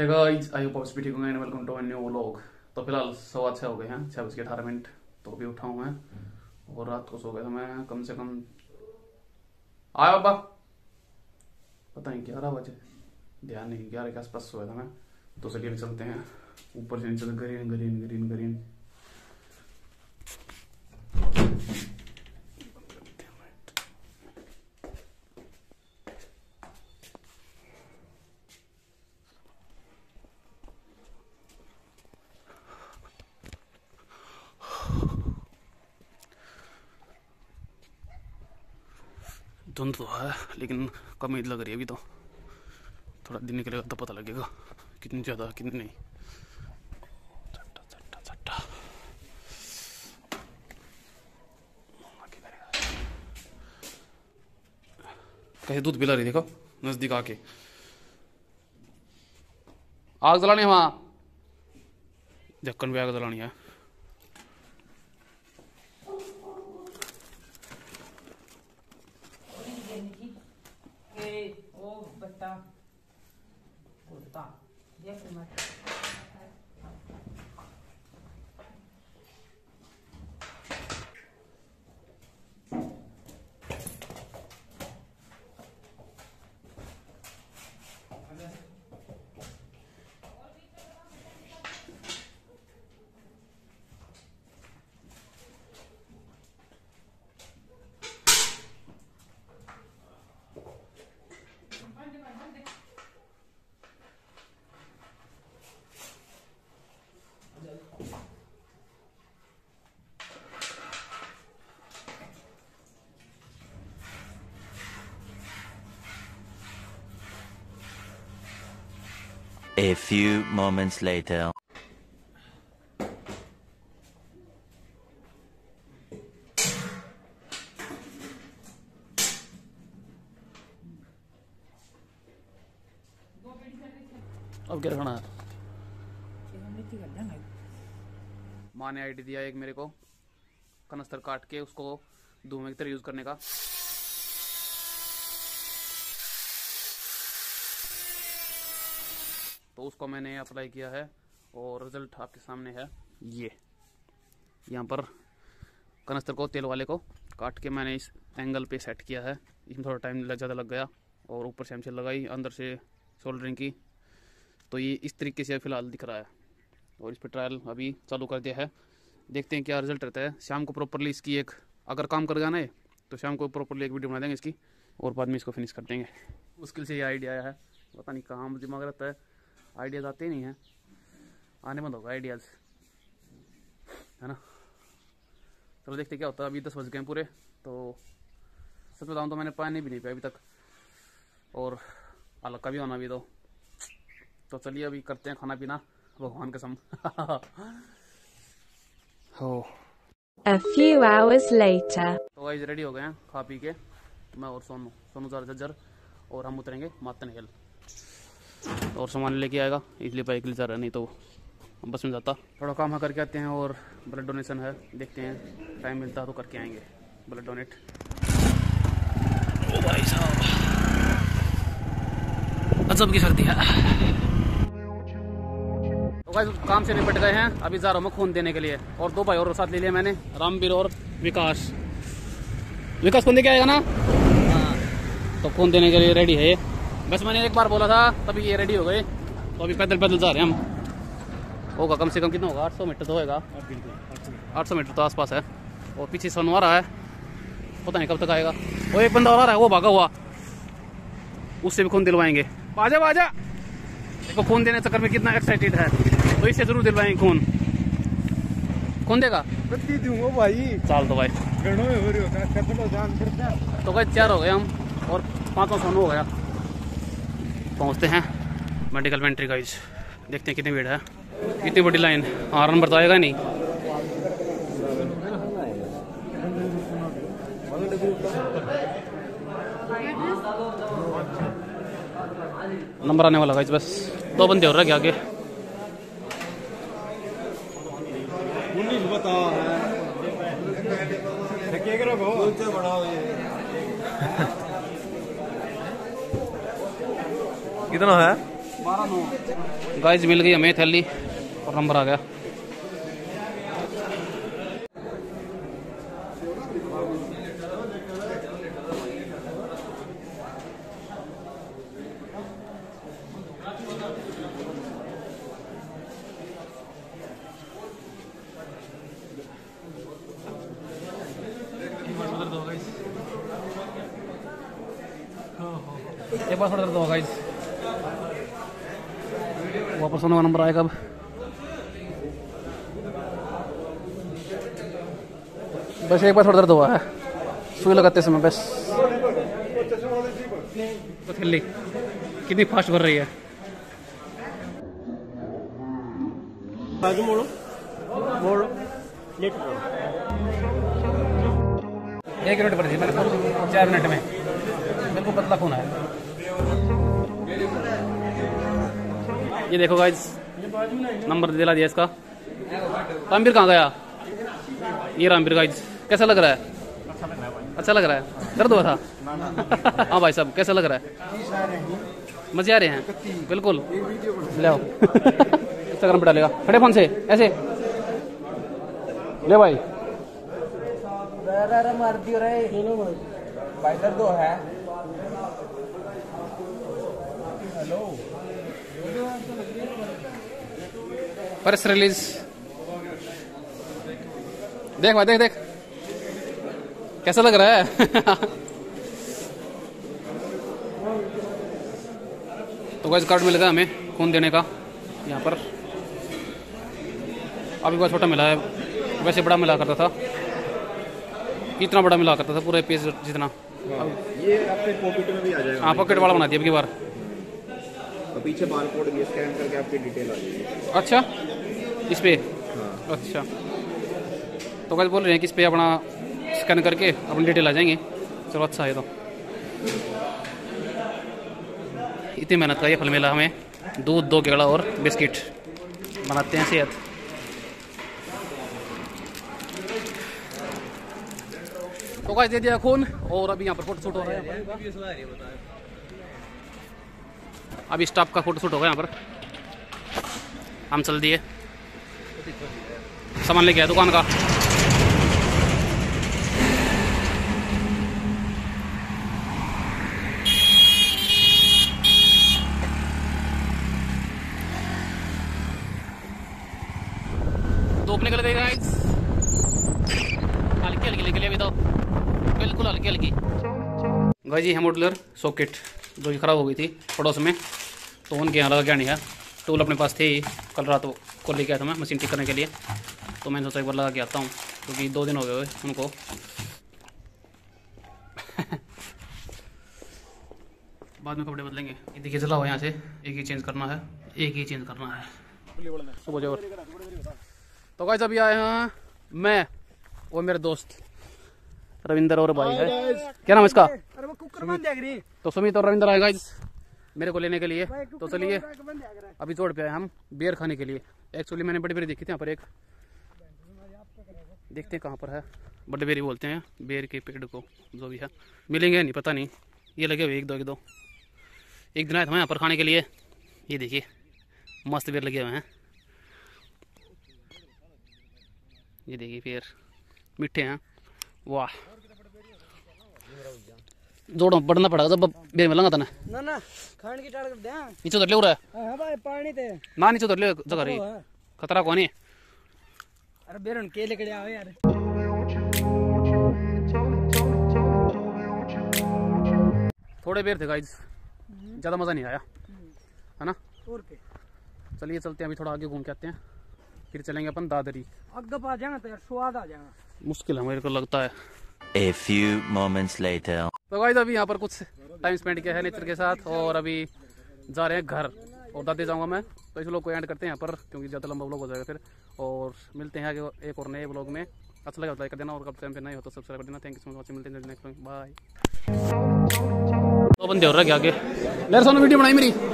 Hey guys, I hope आप सभी ठीक होंगे and welcome to a new vlog. तो फिलहाल 6:15 हो गए हैं, 6:18। तो अभी उठा हूँ मैं और रात को सो गया था मैं कम से कम आया बाबा पता नहीं 11 बजे, ध्यान नहीं, 11 के आसपास सोया था मैं। तो चलिए चलते हैं ऊपर से नीचे, ग्रीन ग्रीन ग्रीन ग्रीन। धुंध तो है लेकिन कम ही लग रही है अभी। तो थोड़ा दिन निकलेगा तो पता लगेगा कितनी ज़्यादा कितनी नहीं। चट्टा चट्टा चट्टा कैसे दूध पिला रही, देखो नजदीक आके। आग जलानी है वहाँ, ढक्कन पे आग जलानी है। A few moments later. अब क्या रखना है? माँ ने आइडिया दिया एक मेरे को, कनस्तर काट के उसको धुएं की तरह यूज करने का। तो उसको मैंने अप्लाई किया है और रिजल्ट आपके सामने है। ये यहाँ पर कनस्तर को, तेल वाले को काट के मैंने इस एंगल पे सेट किया है। इसमें थोड़ा टाइम ज़्यादा लग गया और ऊपर से हमसे लगाई, अंदर से सोल्डरिंग की। तो ये इस तरीके से फ़िलहाल दिख रहा है और इस पर ट्रायल अभी चालू कर दिया है। देखते हैं क्या रिजल्ट रहता है। शाम को प्रॉपरली इसकी एक, अगर काम कर जाना है तो शाम को प्रॉपरली एक वीडियो बना देंगे इसकी और बाद में इसको फिनिश कर देंगे। मुश्किल से ये आइडिया आया है, पता नहीं कहाँ दिमाग रहता है, आइडियाज़ आते ही नहीं हैं, आने बंद होगा आइडियाज़, है ना। चलो देखते क्या होता है। अभी 10 बज गए हैं पूरे। तो सच बताऊँ तो मैंने पानी भी नहीं पिया अभी तक और अलग का भी होना भी। तो चलिए अभी करते हैं खाना पीना, भगवान कसम। हो A few hours later. तो गाइस रेडी हो गए हैं खा पी के, मैं और सोनू जज्जर और हम उतरेंगे मातन हिल। और सामान लेके आएगा इसलिए बाइक ले जा रहा है, नहीं तो बस में जाता। थोड़ा काम करके आते हैं और ब्लड डोनेशन है, देखते हैं टाइम मिलता है तो करके आएंगे ब्लड डोनेट। ओ भाई साहब अजब की सर्दी है। तो गाइस काम से निपट गए हैं, अभी जा रहा हूँ खून देने के लिए। और 2 भाई और साथ ले लिया मैंने, रामवीर और विकास। विकास खून दे के आएगा ना? हाँ। तो खून देने के लिए रेडी है। बस मैंने एक बार बोला था तभी ये रेडी हो गए। तो अभी पैदल पैदल जा रहे हैं हम। होगा कम से कम कितना होगा, 800 मीटर तो होगा, 800 मीटर तो आसपास है। और पीछे सोनू आ रहा है, पता नहीं कब तक आएगा। वो एक बंदा और आ रहा है, वो भागा हुआ, उससे भी खून दिलवाएंगे। आजा आजा, देखो खून देने चक्कर में कितना एक्साइटेड है, तो इससे जरूर दिलवाएंगे खून। खून देगा भाई, चाल तो भाई। तो भाई 4 हो गए हम और 5 सोनू हो गया। पहुंचते हैं मेडिकल में एंट्री गाइस, देखते हैं कितनी भीड़ है, इतनी बड़ी लाइन। हाँ नंबर तो आएगा नहीं। नंबर आने वाला गाइस, बस 2 बंदे हो रहे हैं आगे। कितना है? गाइस मिल गई हमें थैली और नंबर आ गया। एक बार थोड़ा दर्द होगा गाइस। वापस होने का नंबर आएगा अब। बस एक बार थोड़ा दर्द हुआ है सुई लगाते समय बस। पथरी कितनी फास्ट भर रही है। मोड़ो मोड़ो 1 मिनट पर थी मैंने 4 मिनट में बिल्कुल पतला खून है। ये देखो गाइस नंबर दिला दिया इसका। रामवीर कहाँ गया? ये रामवीर गाइस कैसा लग रहा है? अच्छा लग रहा है। दर्द हुआ था? हाँ भाई साहब कैसा लग रहा है? मजे आ रहे हैं बिल्कुल। ले आओ इंस्टाग्राम पे डालेगा। खड़े फोन से ऐसे ले भाई। मार दियो रे भाई दर्द है। हेलो प्रेस रिलीज देख भाई देख कैसा लग रहा है? तो गाइस कार्ड मिल गया हमें खून देने का यहाँ पर। अभी बहुत छोटा मिला है वैसे बड़ा मिला करता था। इतना बड़ा मिला करता था पूरे पीस जितना। ये आपके पॉकेट में भी आ जाएगा। हाँ पॉकेट वाला बना दिया अब की बार। और पीछे बार कोड भी स्कैन करके आपकी डिटेल आ जाएगी। अच्छा इस पे? हाँ। अच्छा तो गाइस बोल रहे हैं कि इस पे अपना स्कैन करके अपनी डिटेल आ जाएंगे। चलो अच्छा है। तो इतनी मेहनत का ये फल मिला हमें। दूध 2 केला और बिस्किट बनाते हैं सेहत। तो गाइस दे दिया खून और अभी यहाँ पर फोटो शूट हो रहा है। अभी स्टाफ का फोटो शूट होगा यहाँ पर। हम चल दिए सामान लेके आए दुकान का। धूप निकल गई गाइस। हल्की हल्की निकली अभी तो बिल्कुल हल्की हल्की। गाइस ये है मॉड्यूलर सॉकेट जो कि खराब हो गई थी पड़ोस में तो उनके यहाँ लगा क्या नहीं है। टूल अपने पास थे कल रात को लेके आया था मैं मशीन ठीक करने के लिए। तो मैंने सोचा एक बार लगा के आता हूँ क्योंकि 2 दिन हो गए उनको। बाद में कपड़े बदलेंगे। ये देखिए चला हुआ यहाँ से एक ही चेंज करना है। सुबह जोर। तो गाइस अभी आए हैं मैं और मेरे दोस्त रविंदर और भाई है। क्या नाम इसका? तो सुमित और रविंदर आए गाइस मेरे को लेने के लिए। तो चलिए अभी जोड़ पे आए हम बेर खाने के लिए। एक्चुअली मैंने बड़ी बेरी देखी थी यहाँ पर एक। देखते हैं कहाँ पर है। बड़े बेरी बोलते हैं बेर के पेड़ को जो भी है। मिलेंगे नहीं पता नहीं। ये लगे हुए एक दो एक दिन आए थे यहाँ पर खाने के लिए। ये देखिए मस्त बेर लगे हुए हैं। ये देखिए पेड़ मीठे हैं। वाह जोड़ो बढ़ना पड़ेगा जब बेर मिलेगा था ना खान की टाड़ कर दे। नीचे उतर ले रहा है। हां भाई पानी ते ना नीचे उतर ले जगह रही खतरा कौन है। अरे बेरन के लेके आओ यार। थोड़े बेर थे गाइस ज़्यादा मज़ा नहीं आया है ना। और के चलिए चलते हैं अभी थोड़ा आगे घूम के आते हैं फिर चलेंगे अपन दादरी। अग्ग पा जाएगा तो यार स्वाद आ जाएगा। मुश्किल है मेरे को लगता है। A few moments later. तो गाइस अभी यहाँ पर कुछ टाइम स्पेंड किया है नेचर के साथ और अभी जा रहे हैं घर और दादे जाऊँगा मैं। तो इस व्लॉग को एंड करते हैं यहाँ पर क्योंकि ज़्यादा लंबा व्लॉग हो जाएगा फिर। और मिलते हैं आगे एक और नए व्लॉग में। अच्छा लगा लाइक कर देना और कब टाइम पे नहीं हो तो सब्सक्राइब कर देना। Thank you so much. मिलते हैं नेक्स्ट व्लॉग। बाय। तो बंदे हो रहा है क्या आगे? मेरे सामने वीडियो बनाई मेरी।